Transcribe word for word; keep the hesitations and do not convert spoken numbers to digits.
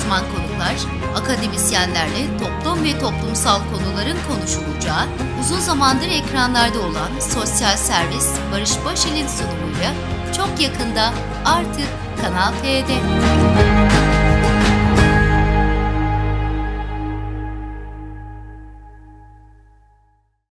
uzman konuklar, akademisyenlerle toplum ve toplumsal konuların konuşulacağı, uzun zamandır ekranlarda olan sosyal servis Barış Başil'in sunumuyla çok yakında artık Kanal T'de.